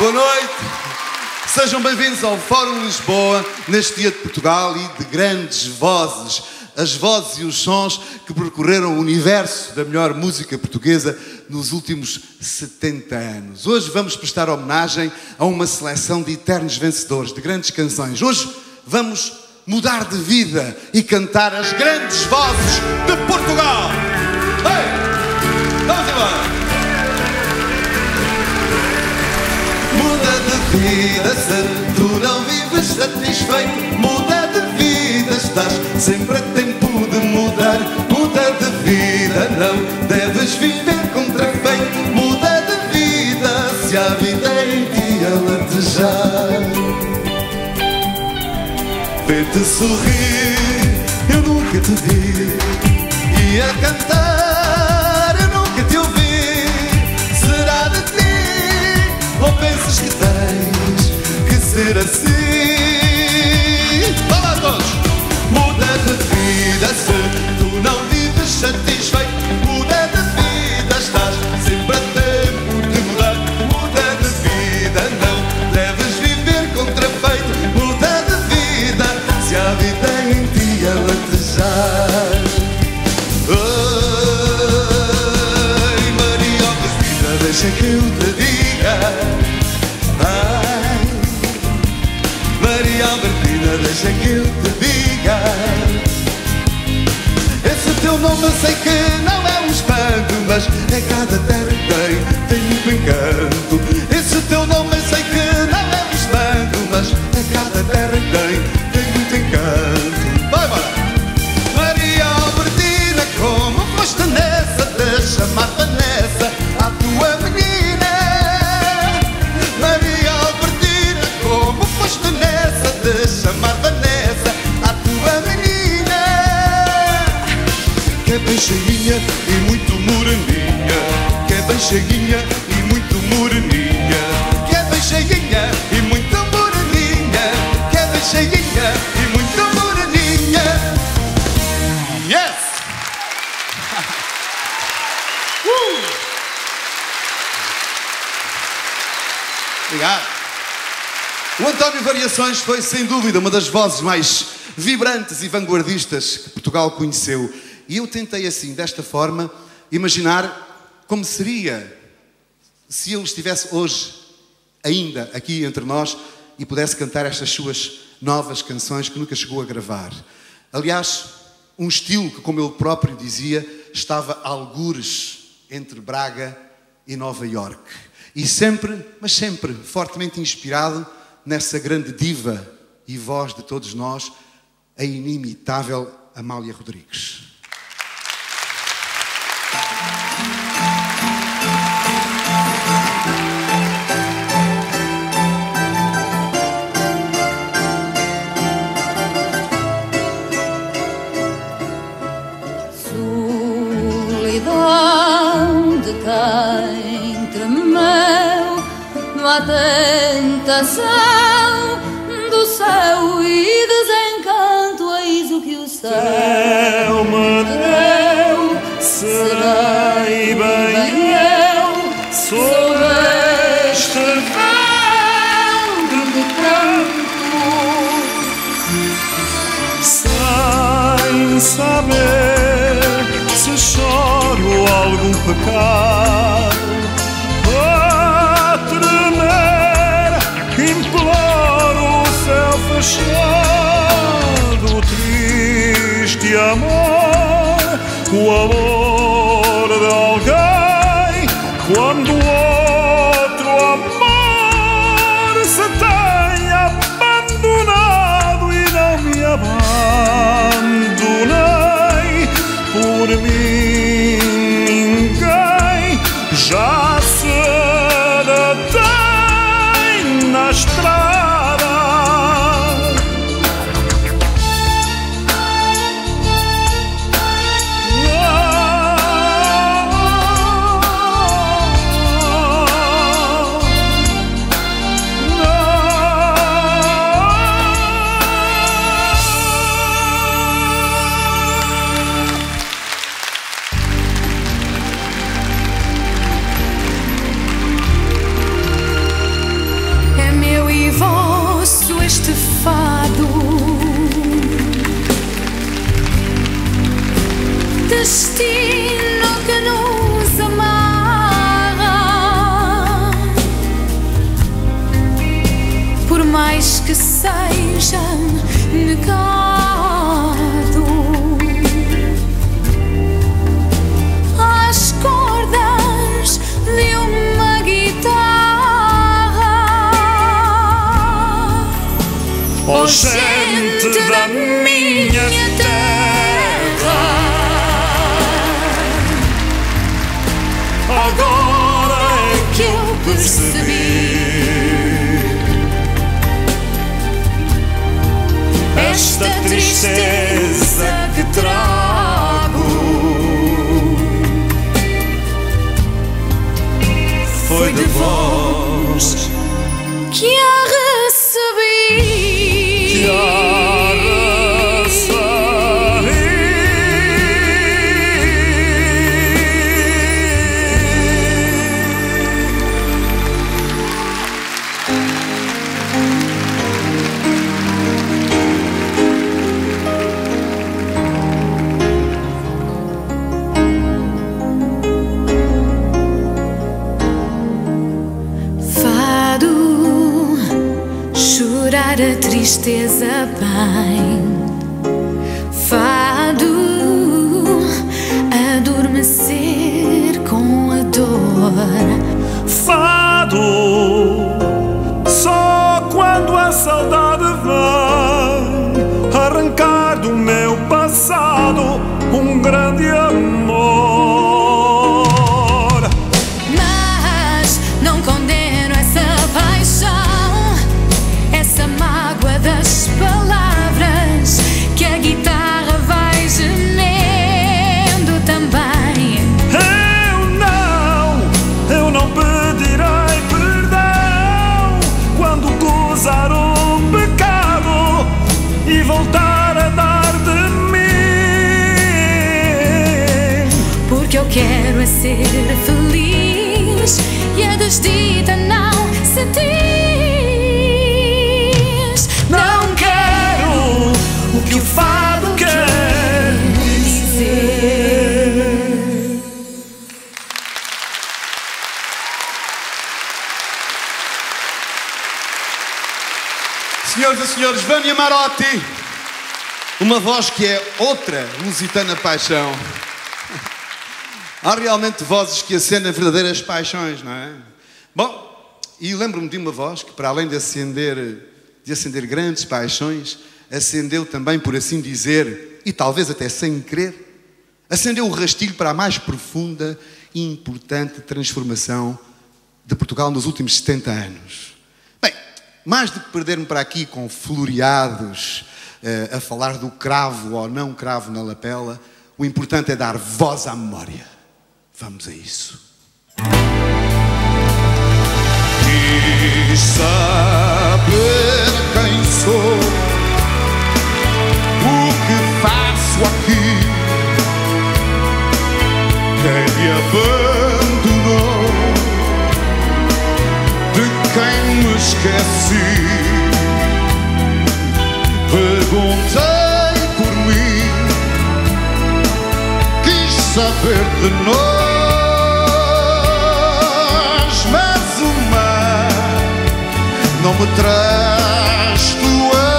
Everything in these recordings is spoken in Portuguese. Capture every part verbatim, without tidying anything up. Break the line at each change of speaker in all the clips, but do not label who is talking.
Boa noite. Sejam bem-vindos ao Fórum Lisboa, neste dia de Portugal e de grandes vozes. As vozes e os sons que percorreram o universo da melhor música portuguesa nos últimos setenta anos. Hoje vamos prestar homenagem a uma seleção de eternos vencedores, de grandes canções. Hoje vamos mudar de vida e cantar as grandes vozes de Portugal. Ei! Vamos embora! Muda de vida se tu não vives satisfeito. Muda de vida, estás sempre a tempo de mudar. Muda de vida, não deves viver contrafeito. Muda de vida se a vida é em ti a latejar. Ver-te sorrir, eu nunca te vi. E a cantar, eu nunca te ouvi. Será de ti, ou pensas que tens que ser assim? Vá lá todos! Muda de vida se tu não vives satisfeito. Muda de vida, estás sempre a tempo de mudar. Muda de vida, não deves viver contrafeito. Muda de vida, se a vida é em ti a latejar. Ai, Maria Augusta, deixa que eu te diga. Ai, Maria Albertina, deixa que eu te diga. Esse teu nome eu sei que não é um espanto, mas é cada terra tem, tem muito encanto. Esse teu nome eu sei que não é um espanto, mas é cada terra tem, tem muito encanto. Vai, vai! Maria Albertina, como foste nessa de chamar Vanessa à tua menina? Maria Albertina, como foste nessa de chamar Vanessa à tua menina? Que é bem cheinha e muito moreninha. Que é bem cheinha e muito moreninha. Que é bem cheinha e muito moreninha. Que é bem cheinha e muito moreninha. Yes! uh! Obrigado. O António Variações foi, sem dúvida, uma das vozes mais vibrantes e vanguardistas que Portugal conheceu. E eu tentei, assim, desta forma, imaginar como seria se ele estivesse hoje, ainda aqui entre nós, e pudesse cantar estas suas novas canções que nunca chegou a gravar. Aliás, um estilo que, como ele próprio dizia, estava a algures entre Braga e Nova Iorque. E sempre, mas sempre, fortemente inspirado nessa grande diva e voz de todos nós, a inimitável Amália Rodrigues.
Solidão de quem tremeu na tentação do céu e desencanto, eis o que o céu me deu. Serei bem eu, sou este vento de canto, sem saber se choro algum pecado. A tremer imploro o céu fechado. Triste amor, o amor de alguém, quando outro amor se tem abandonado. E não me abandonei por mim, ninguém já se detém na estrada. Ah,
destino que nos amarra. Por mais que seja negado, as cordas de uma guitarra.
Oh, gente da minha terra, agora é que eu percebi esta tristeza que trago foi de vós
que a recebi.
que a
chorar a tristeza bem, fado, adormecer com a dor.
Fado, só quando a saudade vem arrancar do meu passado um grande amor.
Mas não condeno essa paixão, essa mágoa das palavras que a guitarra vai gemendo também.
Eu não, eu não pedirei perdão quando gozar um pecado e voltar a dar de mim.
Porque eu quero é ser feliz e a desdita não se diz.
Não quero o que o fado quer dizer.
Senhoras e senhores, Vânia Marotti, uma voz que é outra lusitana paixão. Há realmente vozes que acendem verdadeiras paixões, não é? Bom, e lembro-me de uma voz que, para além de acender, de acender grandes paixões, acendeu também, por assim dizer, e talvez até sem querer, acendeu o rastilho para a mais profunda e importante transformação de Portugal nos últimos setenta anos. Bem, mais do que perder-me para aqui com floreados uh, a falar do cravo ou não cravo na lapela, o importante é dar voz à memória. Vamos a isso.
Quis saber quem sou, o que faço aqui, quem me abandonou, de quem me esqueci. Perguntei por mim, quis saber de nós. Não me traz tua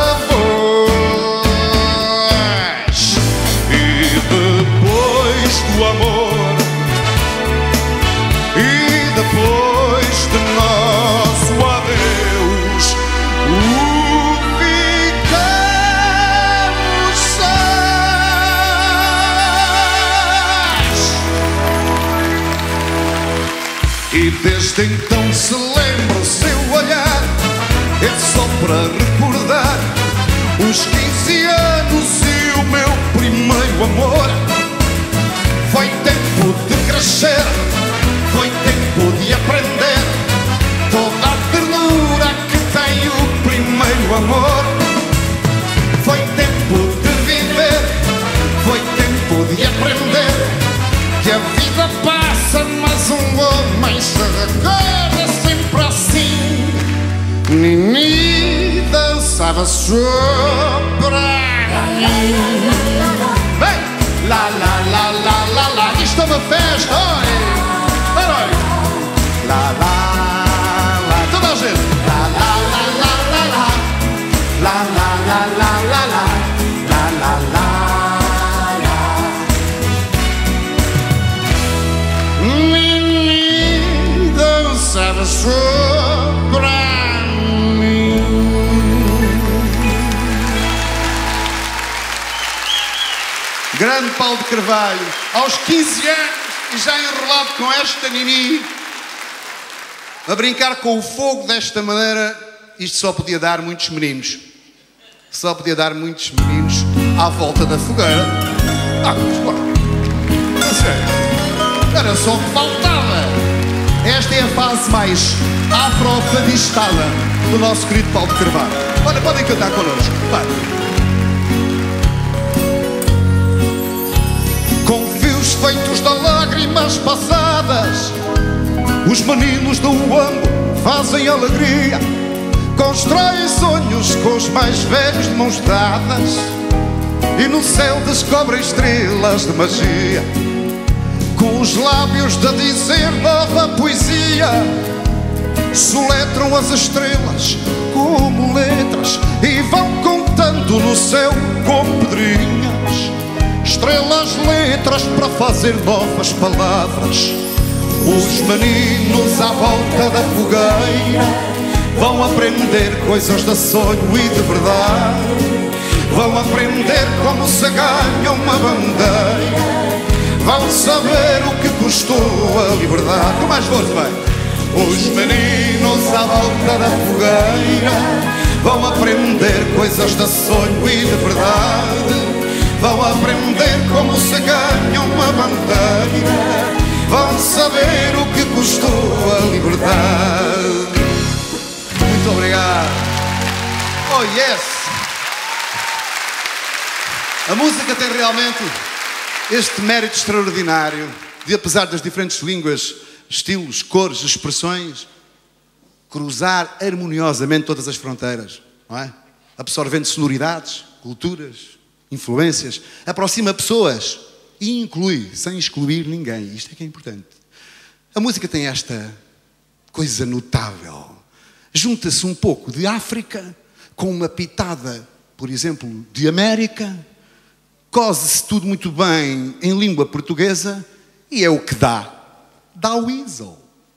voz. E depois do amor, e depois de nosso adeus, o ficamos sós. E desde então se lembra o seu olhar, é só para recordar os quinze anos e o meu primeiro amor. Foi tempo de crescer, foi tempo de aprender toda a ternura que tem o primeiro amor. Foi tempo de viver, foi tempo de aprender que a vida passa, mas um homem se recorda sempre assim. Nini dançava só pra mim. Vem!
lá, lá, lá, lá, lá, lá. Isto é uma festa, oi! Oi! Lá, lá, lá. Toda a gente. Lá, lá, lá, lá, lá, lá. Lá, lá, lá, lá, lá, lá. Lá, lá, lá, lá. Menino, dançava sobre mim. Grande Paulo de Carvalho, aos quinze anos e já enrolado com esta nini, a brincar com o fogo desta maneira, isto só podia dar muitos meninos. Só podia dar muitos meninos à volta da fogueira. Ah, mas bora. A sério. Era só o que faltava. Esta é a fase mais afrofadistada do nosso querido Paulo de Carvalho. Olha, podem cantar connosco. Vai. Com fios feitos de lágrimas passadas, os meninos do âmbulo fazem alegria, constroem sonhos com os mais velhos de mãos dadas, e no céu descobrem estrelas de magia, com os lábios de dizer nova poesia. Soletram as estrelas como letras e vão contando no céu como pedrinhas, estrelas, letras para fazer novas palavras. Os meninos à volta da fogueira vão aprender coisas de sonho e de verdade, vão aprender como se ganha uma bandeira, vão saber o que custou a liberdade. Com mais força, vai! Os meninos à volta da fogueira vão aprender coisas de sonho e de verdade, vão aprender como se ganha uma bandeira, vão saber o que custou a liberdade. Muito obrigado. Oh yes! A música tem realmente este mérito extraordinário de, apesar das diferentes línguas, estilos, cores, expressões, cruzar harmoniosamente todas as fronteiras, não é? Absorvendo sonoridades, culturas, influências, aproxima pessoas e inclui, sem excluir ninguém. Isto é que é importante. A música tem esta coisa notável. Junta-se um pouco de África com uma pitada, por exemplo, de América, cose-se tudo muito bem em língua portuguesa e é o que dá. Dá o Weasel.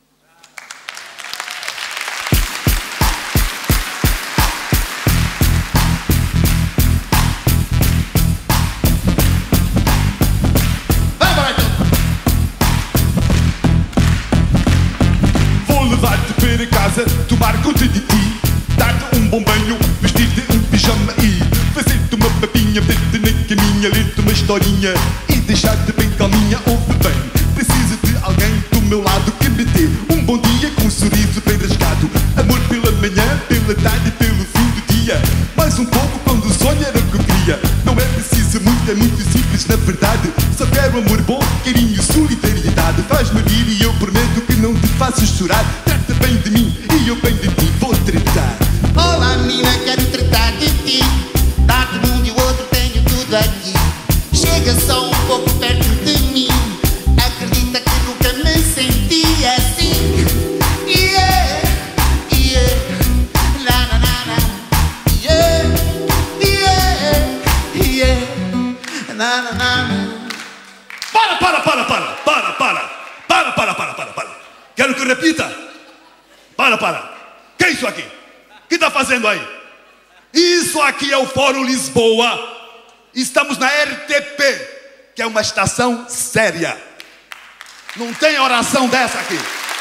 Para casa, tomar conta de ti, dar-te um bom banho, vestir-te um pijama e fazer-te uma papinha, ver-te na caminha, ler-te uma historinha e deixar-te bem calminha. Ouve bem, preciso de alguém do meu lado que me dê um bom dia com um sorriso bem rasgado, amor pela manhã, pela tarde e pelo fim do dia, mais um pouco quando o sonho era o que eu queria. Não é preciso muito, é muito simples na verdade, só quero amor bom, carinho, solidariedade. Faz-me rir e eu prometo que não te faço chorar. Trata bem de mim e eu bem de ti vou tratar.
Olá menina, quero tratar de ti, dar-te um e o outro, tenho tudo aqui. Chega só um pouco perto de mim, acredita que nunca me senti assim. Yeah, yeah, na na na na. Yeah, yeah, yeah, na na na na.
Para, para, para, para, para, para, para, para, para, para, para. Quero que repita. Para, para. Que é isso aqui? O que está fazendo aí? Isso aqui é o Fórum Lisboa. Estamos na R T P, que é uma estação séria. Não tem oração dessa aqui.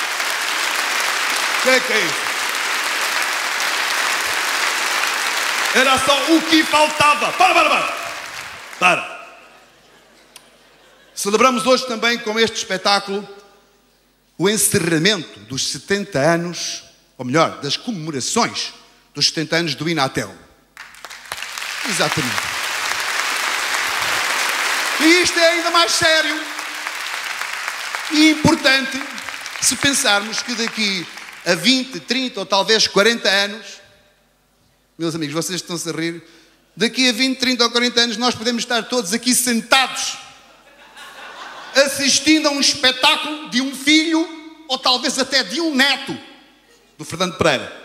Que que é isso? Era só o que faltava. Para, para, para. Para.
Celebramos hoje também com este espetáculo o encerramento dos setenta anos, ou melhor, das comemorações dos setenta anos do Inatel. Exatamente. E isto é ainda mais sério e importante se pensarmos que daqui a vinte, trinta ou talvez quarenta anos, meus amigos, vocês estão-se a rir, daqui a vinte, trinta ou quarenta anos nós podemos estar todos aqui sentados assistindo a um espetáculo de um filho, ou talvez até de um neto, do Fernando Pereira.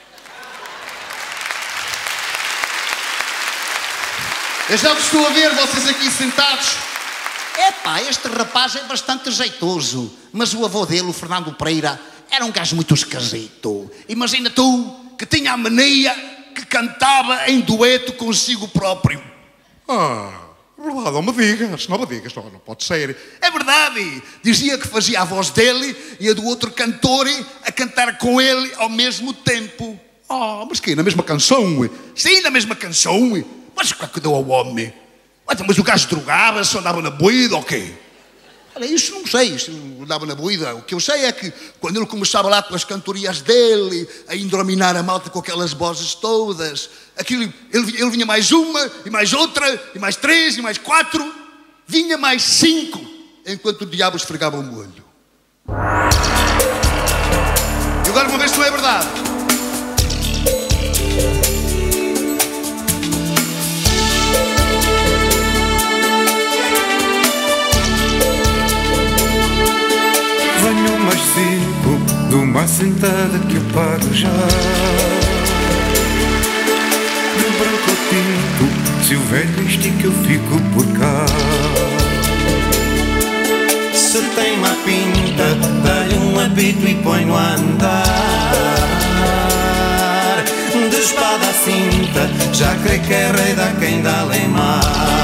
Eu já vos estou a ver, vocês aqui sentados.
Epá, este rapaz é bastante jeitoso, mas o avô dele, o Fernando Pereira, era um gajo muito esquisito.
Imagina tu que tinha a mania que cantava em dueto consigo próprio.
Ah, verdade, não me digas, não me digas, não, não pode ser.
É verdade, dizia que fazia a voz dele e a do outro cantor a cantar com ele ao mesmo tempo.
Ah, mas que na mesma canção?
Sim, na mesma canção. Mas o que é que deu ao homem? Mas o gajo drogava, só andava na boida ou quê?
Olha, isso não sei, se andava na boida. O que eu sei é que quando ele começava lá com as cantorias dele, a indrominar a malta com aquelas vozes todas, aquilo, ele, ele vinha mais uma, e mais outra, e mais três, e mais quatro, vinha mais cinco, enquanto o diabo esfregava o molho. E agora uma vez se não é verdade.
Venho mais cinco de uma sentada que eu pago já. De branco ou tinto, se o velho estica eu fico por cá. Se tem uma pinta, dá-lhe um apito e põe-no a andar. De espada à cinta, já creio que é rei da quem dá lemar.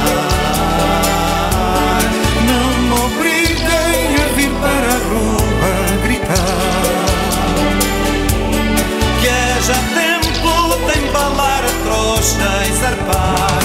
Não me obriguem a vir para a rua gritar, que é já tempo de embalar a trouxa e zarpar.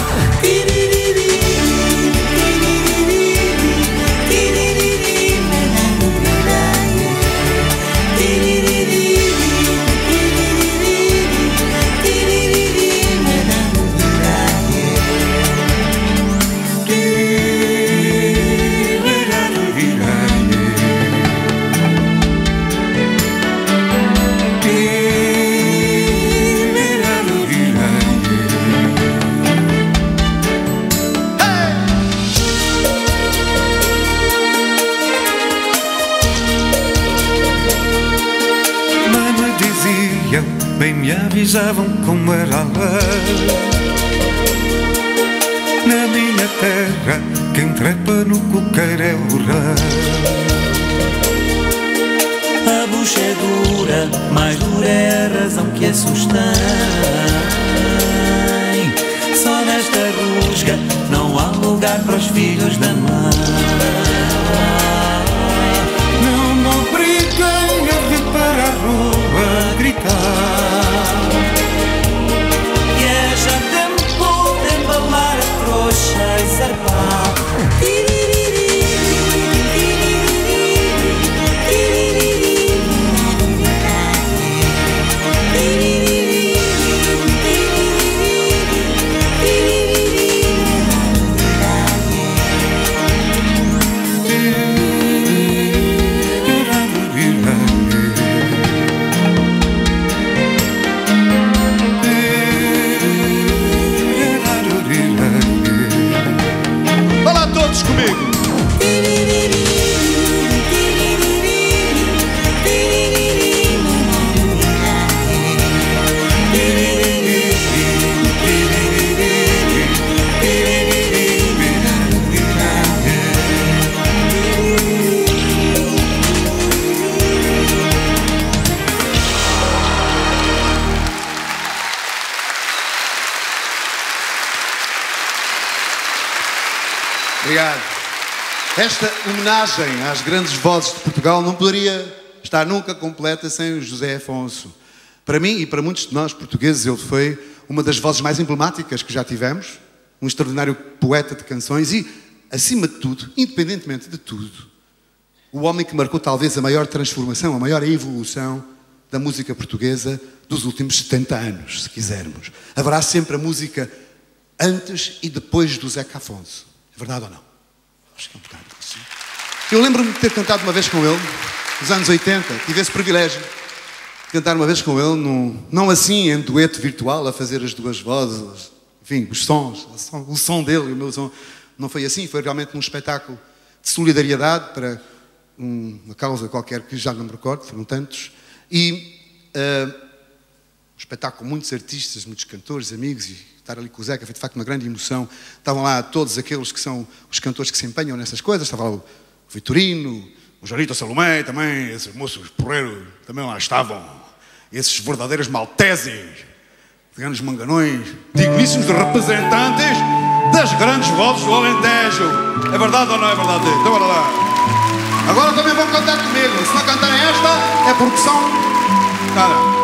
Bem me avisavam como era a lei. Na minha terra, quem trepa no coqueiro é o rei. A bucha é dura, mais dura é a razão que a sustém. Só nesta rusga não há lugar para os filhos da mãe. Não me obriguem a vir para a rua gritar. E zarpar.
Obrigado. Esta homenagem às grandes vozes de Portugal não poderia estar nunca completa sem o José Afonso. Para mim e para muitos de nós portugueses, ele foi uma das vozes mais emblemáticas que já tivemos, um extraordinário poeta de canções e, acima de tudo, independentemente de tudo, o homem que marcou talvez a maior transformação, a maior evolução da música portuguesa dos últimos setenta anos, se quisermos. Haverá sempre a música antes e depois do Zeca Afonso. É verdade ou não? Acho que é um bocado assim. Eu lembro-me de ter cantado uma vez com ele, nos anos oitenta, tive esse privilégio de cantar uma vez com ele, num, não assim em dueto virtual, a fazer as duas vozes, enfim, os sons, o som dele e o meu som. Não foi assim, foi realmente num espetáculo de solidariedade para uma causa qualquer que já não me recordo, foram tantos, e uh, um espetáculo com muitos artistas, muitos cantores, amigos, e estar ali com o Zeca foi de facto uma grande emoção. Estavam lá todos aqueles que são os cantores que se empenham nessas coisas, estava lá o Vitorino, o Jarito Salomé também, esses moços porreiros também lá estavam, esses verdadeiros malteses, grandes manganões, digníssimos representantes das grandes vozes do Alentejo. É verdade ou não é verdade? Então bora lá. Agora também vão cantar comigo. Se não cantarem esta, é porque são... Cara.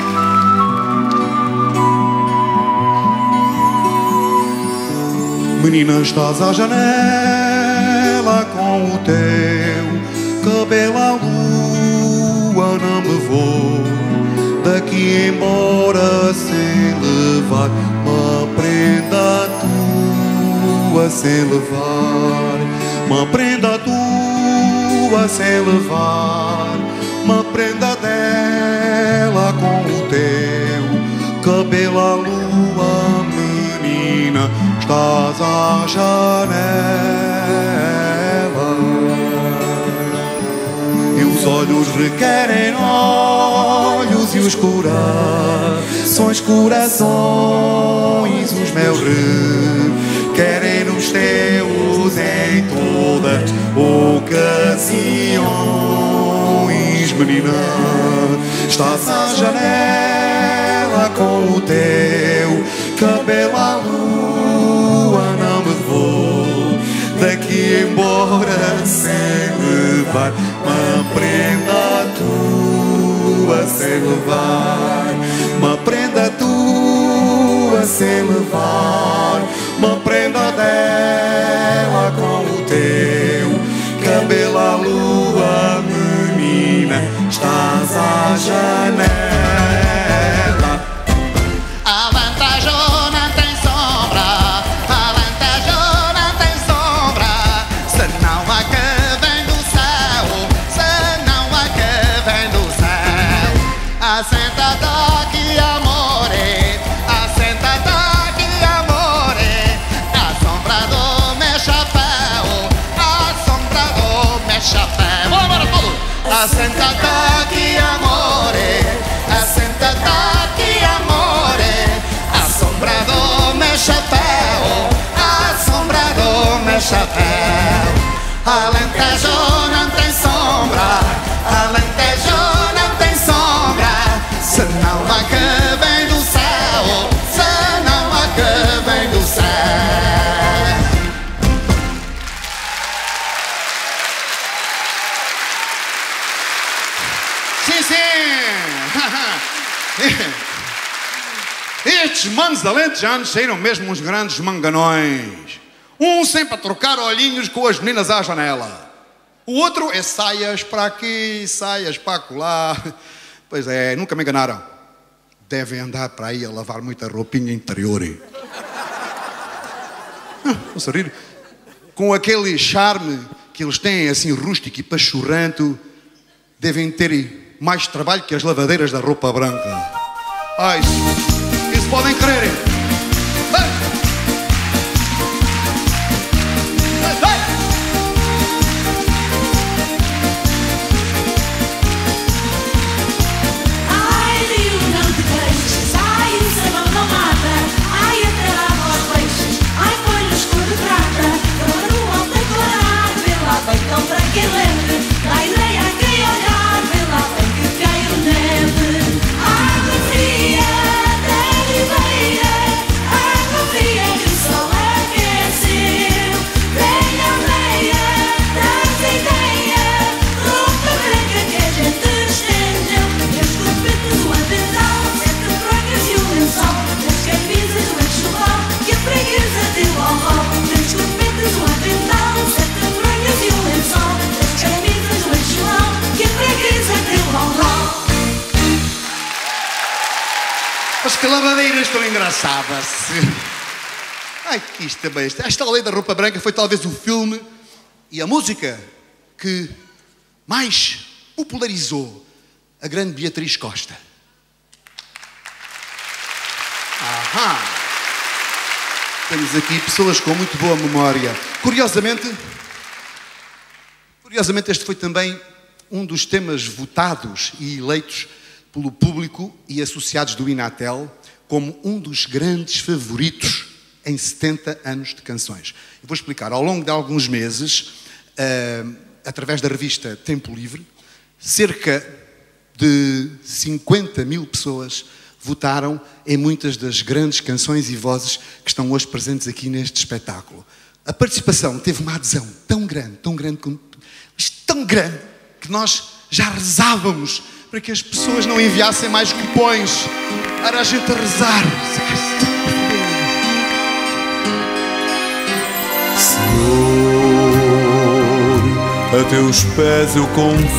Menina, estás à janela com o teu cabelo à lua, não me vou daqui embora sem levar uma prenda tua, sem levar uma prenda tua, sem levar uma prenda dela com o teu cabelo à lua, menina, estás à janela e os olhos requerem olhos e os corações, corações, os meus requerem nos teus em todas ocasiões, menina, estás à janela com o teu cabelo à lua, não me vou daqui embora sem levar uma prenda tua, sem levar uma prenda tua, sem levar uma prenda dela com o teu cabelo à lua, menina, estás à janela.
Assentate aqui, amore, assentate aqui, amore, a sombra do meu chapéu, a sombra do meu chapéu. Alentejo não tem sombra, Alentejo não tem sombra, se não há que vem do céu, se não há que vem do céu.
Sim, sim! Estes manos alentejanos saíram mesmo uns grandes manganões. Um sempre a trocar olhinhos com as meninas à janela. O outro é saias para aqui, saias para acolá. Pois é, nunca me enganaram. Devem andar para aí a lavar muita roupinha interior. Vou sorrir. Com aquele charme que eles têm, assim rústico e pachorrento, devem ter mais trabalho que as lavadeiras da roupa branca. Ai, isso, isso podem crer.
Ai, rio não te queixes, ai, o sabão não mata, ai, até lava os peixes, ai, põe-lhe escuro de prata, cor no alto declarado, vê lá bem tão branco e leve, dá ideia a quem olhar, vê lá bem que caiu neve. Água fria da ribeira, água fria que o sol aqueceu, vem a meia das ideias, roupa branca que a gente estendeu, e os corpetes, o avental, sete pragas e o lençol, as camisas do enxoval, que a preguiça deu ao rol. Os corpetes, o avental, sete pragas e o lençol, as camisas do enxoval, que a preguiça deu ao rol.
As que lavadeiras estão engraçadas. Ai, que isto também. Esta lei da roupa branca foi talvez o filme e a música que mais popularizou a grande Beatriz Costa. Ahá! Temos aqui pessoas com muito boa memória. Curiosamente, Curiosamente, este foi também um dos temas votados e eleitos pelo público e associados do Inatel como um dos grandes favoritos em setenta anos de canções. Eu vou explicar. Ao longo de alguns meses, uh, através da revista Tempo Livre, cerca de cinquenta mil pessoas votaram em muitas das grandes canções e vozes que estão hoje presentes aqui neste espetáculo. A participação teve uma adesão tão grande, tão grande, mas tão grande, que nós já rezávamos para que as pessoas não enviassem mais cupões. Era a gente a rezar.
Senhor, a teus pés eu confesso,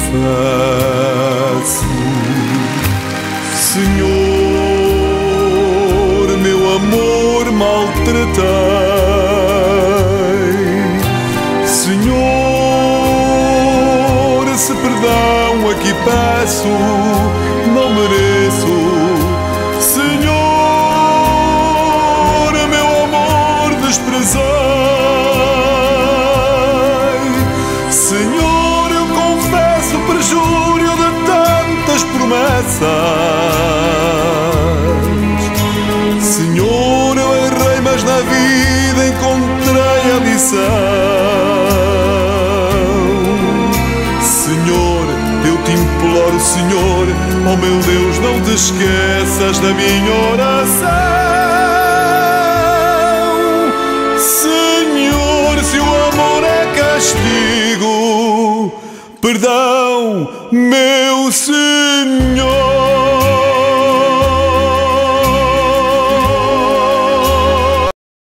Senhor, meu amor maltratei, Senhor, se perdão aqui peço, não mereço, Senhor, meu amor desprezei, Senhor, eu confesso o perjúrio de tantas promessas, Senhor, eu errei, mas na vida encontrei a lição, Senhor, eu te imploro, Senhor, oh meu Deus, não te esqueças da minha oração. Senhor, se o amor é castigo, perdão, meu Senhor.